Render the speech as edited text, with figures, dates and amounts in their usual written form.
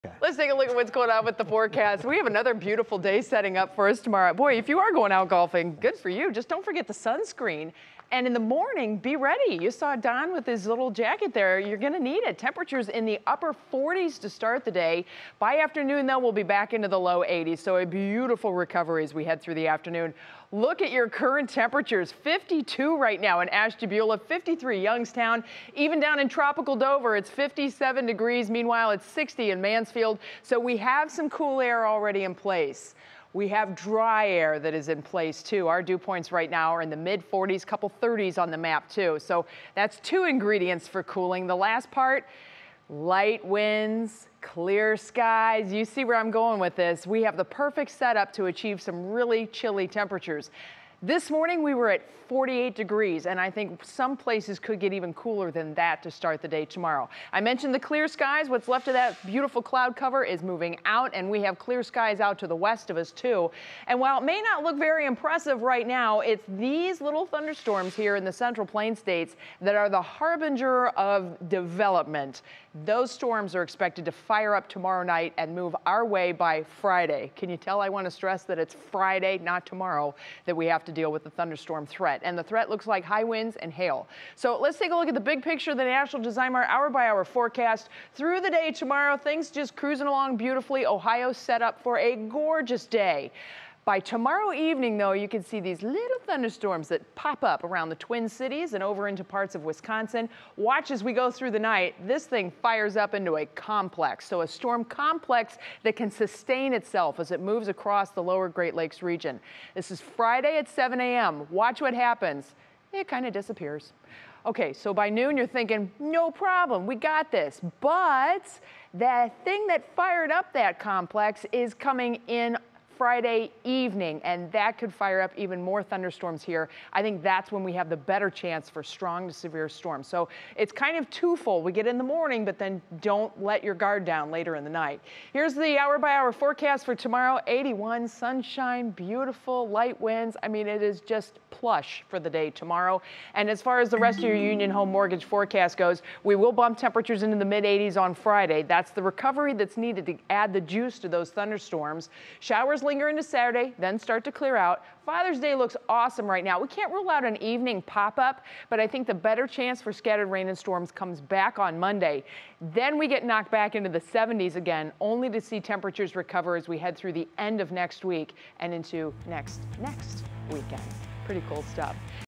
Okay. Let's take a look at what's going on with the forecast. We have another beautiful day setting up for us tomorrow. Boy, if you are going out golfing, good for you. Just don't forget the sunscreen. And in the morning, be ready. You saw Don with his little jacket there. You're going to need it. Temperatures in the upper 40s to start the day. By afternoon, though, we'll be back into the low 80s. So a beautiful recovery as we head through the afternoon. Look at your current temperatures. 52 right now in Ashtabula, 53 Youngstown. Even down in tropical Dover, it's 57 degrees. Meanwhile, it's 60 in Mansfield. So we have some cool air already in place. We have dry air that is in place too. Our dew points right now are in the mid 40s, couple 30s on the map too. So that's two ingredients for cooling. The last part, light winds, clear skies. You see where I'm going with this. We have the perfect setup to achieve some really chilly temperatures. This morning we were at 48 degrees, and I think some places could get even cooler than that to start the day tomorrow. I mentioned the clear skies. What's left of that beautiful cloud cover is moving out, and we have clear skies out to the west of us too. And while it may not look very impressive right now, it's these little thunderstorms here in the Central Plains states that are the harbinger of development. Those storms are expected to fire up tomorrow night and move our way by Friday. Can you tell I want to stress that it's Friday, not tomorrow, that we have to deal with the thunderstorm threat? And the threat looks like high winds and hail. So let's take a look at the big picture of the National Design-Mar hour-by-hour forecast. Through the day tomorrow, things just cruising along beautifully. Ohio set up for a gorgeous day. By tomorrow evening, though, you can see these little thunderstorms that pop up around the Twin Cities and over into parts of Wisconsin. Watch as we go through the night. This thing fires up into a complex, so a storm complex that can sustain itself as it moves across the lower Great Lakes region. This is Friday at 7 a.m. Watch what happens. It kind of disappears. Okay, so by noon you're thinking, no problem, we got this. But the thing that fired up that complex is coming in Friday evening, and that could fire up even more thunderstorms here. I think that's when we have the better chance for strong to severe storms. So it's kind of twofold. We get in the morning, but then don't let your guard down later in the night. Here's the hour-by-hour forecast for tomorrow. 81, sunshine, beautiful, light winds. I mean, it is just plush for the day tomorrow. And as far as the rest of your Union Home Mortgage forecast goes, we will bump temperatures into the mid-80s on Friday. That's the recovery that's needed to add the juice to those thunderstorms. Showers linger into Saturday, then start to clear out. Father's Day looks awesome right now. We can't rule out an evening pop-up, but I think the better chance for scattered rain and storms comes back on Monday. Then we get knocked back into the 70s again, only to see temperatures recover as we head through the end of next week and into next weekend. Pretty cool stuff.